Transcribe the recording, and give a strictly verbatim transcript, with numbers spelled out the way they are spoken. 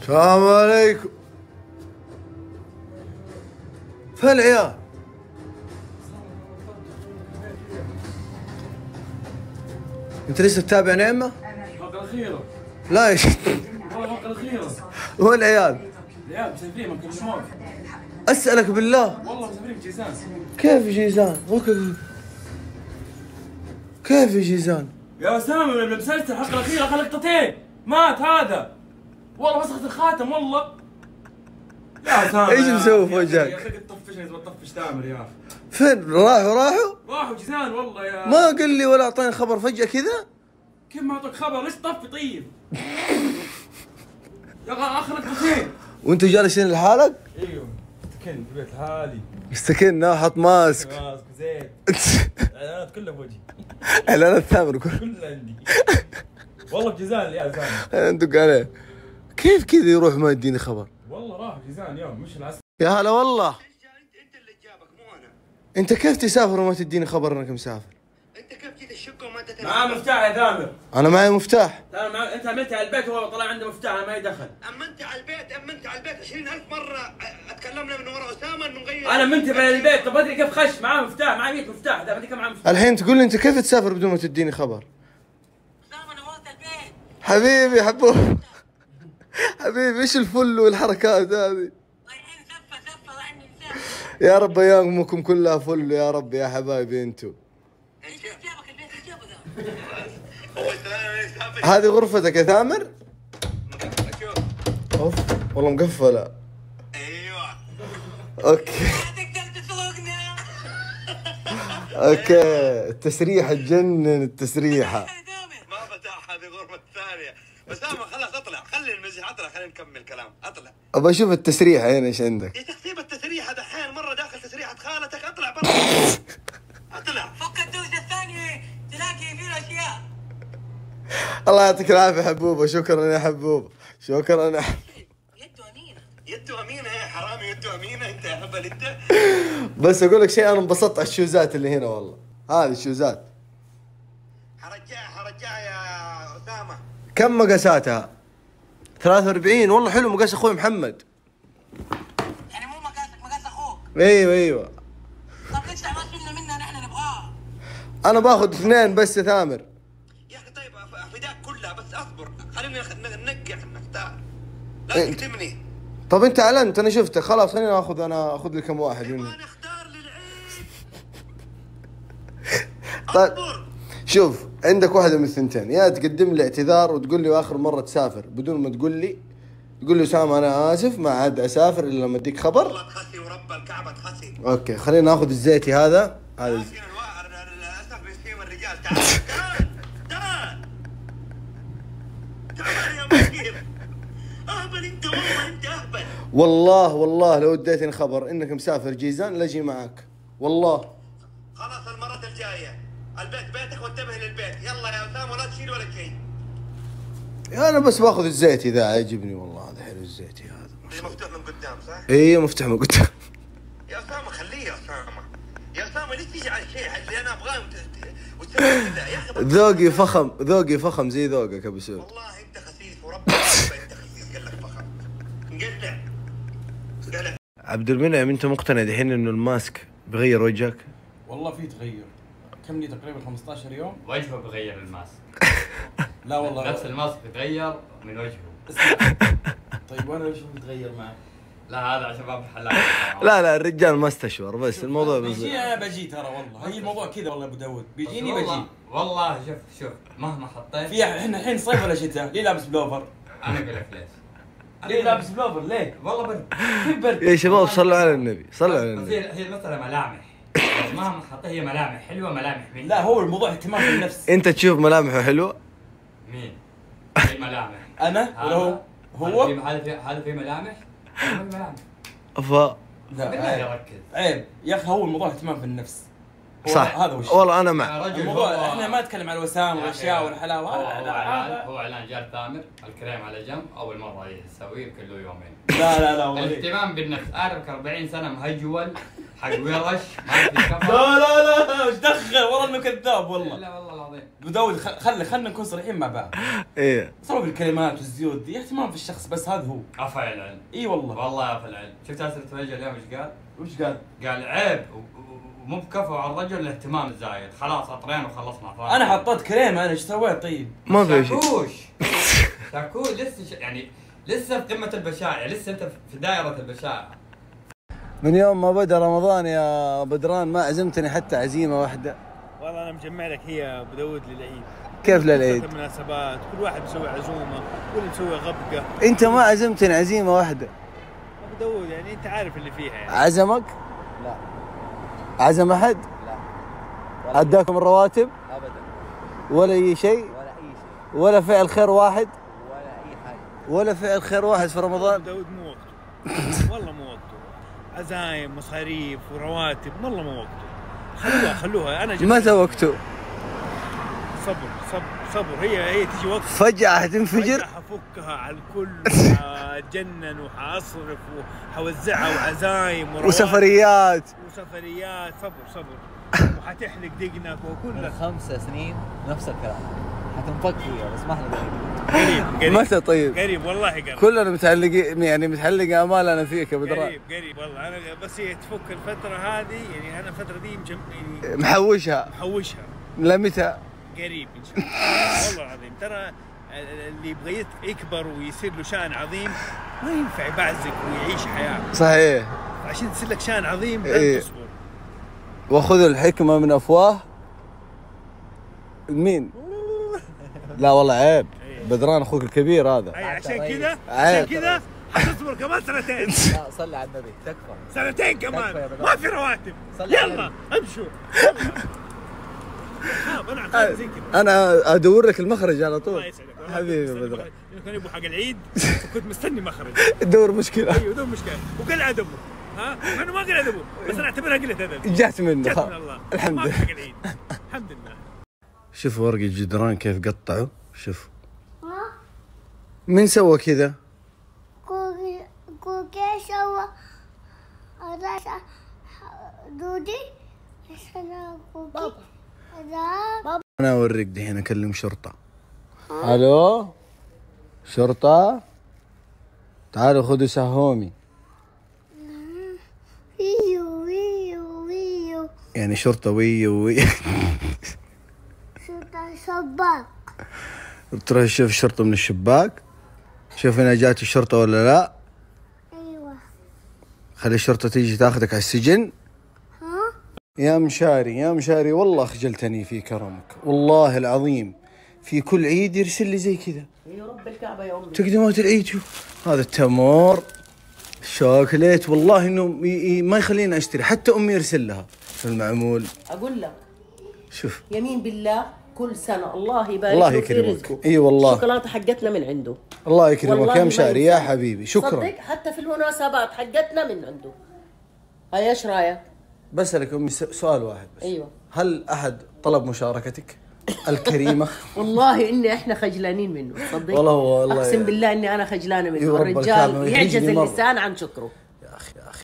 السلام عليكم. فين العيال؟ انت لسه تتابع نعمة؟ الحلقة الأخيرة. لا يا شيخ. والله الحلقة الأخيرة. وين العيال؟ العيال مسافرين ما كلموك. اسألك بالله. والله مسافرين جيزان. كيف جيزان؟ وكيف كيف جيزان؟ يا أسامة من المسلسل الحلقة الأخيرة أخذ لقطتين، مات هذا. والله مسخت الخاتم والله. يا أسامة ايش مسوي في وجهك؟ يا أخي تطفشني تبغى تطفش تامر يا أخي. فين راحوا راحوا؟ راحوا جيزان والله يا. ما قل لي ولا اعطاني خبر فجأة كذا؟ كيف ما أعطوك خبر؟ ليش طفي طيب؟ يا أخي أخذ لقطتين. وانتوا جالسين لحالك؟ ايوه استكن في بيت حالي. استكنا حط ماسك. ماسك زيت. اعلانات كلها بوجهي. اعلانات ثامر كلها. كلها عندي. والله بجيزان يا زلمه. انتوا عليه. كيف كذا يروح ما يديني خبر؟ والله راح جيزان يوم مش العسل. يا هلا والله. انت اللي جابك مو انا. انت كيف تسافر وما تديني خبر انك مسافر؟ انت كيف جيت الشقه وما انت معاه مفتاح يا ثامر. انا معي مفتاح. ثامر مع... انت عملت على البيت وهو طلع عنده مفتاح انا ما يدخل. امنت على البيت امنت على البيت عشرين ألف مره اتكلمنا من ورا اسامه انه نغير. انا منتبه للبيت. طب ادري كيف خش معاه مفتاح معاه مية مفتاح ده بدي كم معاه مفتاح. الحين تقول لي انت كيف تسافر بدون ما تديني خبر؟ اسامه نورت البيت. حبيبي حبوب. حبيبي ايش الفل والحركات هذه؟ رايحين زفه زفه رايحين نسافر. يا رب ايامكم كلها فل يا رب يا حبايبي انتو. ايش جابك البيت ايش جابك؟ هو يسافر. هذه غرفتك يا ثامر؟ شوف. اوف والله مقفلة. ايوه. اوكي. ما تقدر تسوقنا. اوكي التسريحة تجنن التسريحة. ما فتح هذه غرفه الثانيه. اسامه خلاص اطلع خلي المزح اطلع خلينا نكمل كلام اطلع. ابى اشوف التسريحة هنا ايش عندك؟ يا تخسيب التسريحه دحين مره داخل تسريحه خالتك اطلع برا. اطلع فك الدوسه الثانيه تلاقي فيه الاشياء. الله يعطيك العافية حبوبة. شكرا يا حبوبة. شكرا يا حبوبة. يده امينه يده امينه يا حرامي يده امينه انت يا هبل انت. بس اقول لك شيء انا انبسطت على الشوزات اللي هنا والله. هذه الشوزات حرجعها حرجعها يا اسامه. كم مقاساتها؟ ثلاثة وأربعين. والله حلو مقاس اخوي محمد. يعني مو مقاسك مقاس اخوك. ايوه ايوه. طب ليش ما شلنا منها نحن نبغاها؟ انا باخذ اثنين بس يا ثامر. يا اخي طيب افداك كلها بس اصبر خلينا ننقح نختار. لا تكتمني. طب انت اعلنت انا شفتك خلاص خليني اخذ انا اخذ لي كم واحد منهم. نبغى نختار للعيد. طيب اصبر. شوف عندك واحدة من الثنتين، يا تقدم لي اعتذار وتقول لي اخر مرة تسافر بدون ما تقول لي، تقول لي اسامة انا اسف ما عاد اسافر الا لما اديك خبر. والله تخسي ورب الكعبة تخسي. اوكي خلينا ناخذ الزيتي هذا. هذا لكن للاسف بيسيم الرجال. تعال تعال تعال تعال يا مسكين. اهبل انت والله انت اهبل. والله والله لو اديتني خبر انك مسافر جيزان لاجي معك والله. خلاص المرة الجاية البيت بيتك وانتبه للبيت. يلا يا اسامة ولا تشيل ولا شيء. انا بس باخذ الزيتي ذا عجبني والله. هذا حلو الزيتي هذا. اللي مفتوح من قدام صح؟ ايه مفتوح من قدام. يا اسامة خليه يا اسامة. يا اسامة ليش تيجي على الشيء اللي انا ابغاه وتسوي كذا يا اخي. ذوقي فخم ذوقي فخم زي ذوقك يا ابو سعود. والله انت خسيس ورب الكعبة انت خسيس. قال لك فخم. انقلع. قلع. عبد المنعم انت مقتنع دحين انه الماسك بغير وجهك؟ والله في تغير. كم لي تقريبا خمسة عشر يوم. وجهه بغير الماسك. لا والله نفس الماسك بتغير من وجهه. طيب وانا ليش بتغير معك؟ لا هذا عشان باب الحلاق. لا لا الرجال ما استشعر بس الموضوع بس. بيجي انا بجي ترى والله هي الموضوع كذا والله ابو داود بيجيني بجي. والله والله شوف شوف مهما حطيت. في احنا الحين صيف ولا شتاء؟ ليه لابس بلوفر؟ انا اقول لك ليش. ليه لابس بلوفر ليه؟ والله برد. كيف برد؟ يا شباب صلوا على النبي صلوا على بس النبي. هي هي المسألة ملامح. مهما حطيت هي ملامح حلوة ملامح مين؟ لا هو الموضوع اهتمام بالنفس. انت تشوف ملامحه حلوه؟ مين؟ هي ملامح. انا ولا هو؟ هو؟ هذا في هذا في ملامح؟ هذا في ملامح. ف لا بالله عيب يركز. عيب يا اخي هو الموضوع اهتمام بالنفس. هو صح هذا وش والله انا مع. رجل الموضوع هو- احنا ما نتكلم عن الوسام والاشياء والحلاوه. هو لا هو لا اعلان لا هو اعلان جار ثامر الكريم على جنب اول مرة يسويه كله يومين. لا لا لا والله. الاهتمام بالنفس. اعرفك أربعين سنة مهجول حق ورش ما في كفر. لا لا لا ايش دخل والله انه كذاب والله. لا والله العظيم. ابو داود خ- خلي خلينا نكون صريحين مع بعض. ايه صاروا بالكلمات والزيوت دي اهتمام في الشخص بس، هذا هو. افا العلم. اي والله. والله افا العلم. شفت اسئله الفجر اليوم ايش قال؟ وش قال؟ قال عيب و- و- ومو بكفو على الرجل الاهتمام الزايد، خلاص عطرين وخلصنا. انا حطيت كريم، انا ايش سويت طيب؟ ما في شيء. شاكوش شاكوش لسه ش... يعني لسه في قمه البشاعه، لسه انت في دائره البشاعه. من يوم ما بدا رمضان يا بدران ما عزمتني حتى عزيمه واحده. والله انا مجمع لك هي ابو داود للعيد. كيف للعيد؟ المناسبات كل واحد مسوي عزومه، كل مسوي غبقه. انت ما عزمتني عزيمه واحده. ابو داود يعني انت عارف اللي فيها يعني. عزمك؟ لا. عزم احد؟ لا. اداكم الرواتب؟ ابدا. ولا اي شيء؟ ولا اي شيء. ولا فعل خير واحد؟ ولا اي حاجه. ولا فعل خير واحد في رمضان؟ ابو داود مو وقته. والله مو وقته. عزايم مصاريف ورواتب والله مو وقته. خلوها خلوها انا جميل. متى وقته؟ صبر صبر صبر، هي هي تجي وقت فجأة حتنفجر؟ حفكها على الكل وحاتجنن وحاصرف وحوزعها وعزايم ورواتب وسفريات وسفريات. صبر صبر وحتحلق دقنك وكل من خمس سنين نفس الكلام، حتنفك فيها بس ما احنا قريب قريب متى طيب؟ قريب والله قريب. كلنا متعلقين يعني متعلق امالنا فيك يا بدران. قريب قريب والله. انا بس هي تفك الفترة هذه يعني، انا الفترة دي مجم... يعني محوشها محوشها لمتى؟ قريب ان شاء الله. والله العظيم ترى اللي يبغى يكبر ويصير له شأن عظيم ما ينفع يبعزق ويعيش حياة. صحيح. عشان تصير لك شأن عظيم لازم إيه. تصبر. وخذوا الحكمة من افواه مين؟ لا والله عيب، بدران اخوك الكبير هذا. أي عشان كذا عيب. عشان كذا حتصبر كمان سنتين. لا صلي على النبي تكفى. سنتين تكفى يا كمان بدر. ما في رواتب. صلي على يلا النبي. امشوا. خاف انا خاف زي كذا. انا ادور لك المخرج على الله طول. يسعدك. حبيبي بدران. كان يبغى حق العيد وكنت مستني مخرج. تدور مشكلة. ايوه بدون مشكله وقل ادبه. ها مع انه ما قل ادبه بس انا اعتبرها قله ادب. جات منه. جت من الله. الحمد ما في لله. حق العيد. الحمد لله. شوف ورق الجدران كيف قطعوا، شوف. من سوى كذا؟ كوكي كوكي سوى راسه دودي عشان كوكي بابا. انا اوريك دحين اكلم شرطة. الو شرطة، تعالوا خذوا سهومي. ويو ويو ويو يعني شرطة وي وي. شوطة شباك. تروح تشوف الشرطة من الشباك، شوف هنا جات الشرطة ولا لا. ايوه. خلي الشرطة تيجي تاخذك على السجن. ها يا مشاري يا مشاري والله خجلتني في كرمك، والله العظيم في كل عيد يرسل لي زي كذا. يا رب الكعبة يا أمي. تقدمات العيد شوف هذا التمر الشوكليت، والله انه ي- ي- ما يخليني اشتري، حتى امي يرسل لها في المعمول. أقول لك شوف يمين بالله كل سنة الله يبارك الله له في يكرمك. رزقه. اي والله الشوكولاتة حقتنا من عنده. الله يكرمك والله يا ما مشاري ينسى. يا حبيبي، شكرا. صدق حتى في المناسبات حقتنا من عنده. هاي ايش رايك؟ بسألك امي س- سؤال واحد بس. ايوه. هل احد طلب مشاركتك الكريمة؟ والله اني احنا خجلانين منه تصدق؟ والله والله اقسم بالله اني انا خجلانه منه. يا رب الرجال الكعبة يعجز يحرجني مرة. اللسان عن شكره. يا اخي يا اخي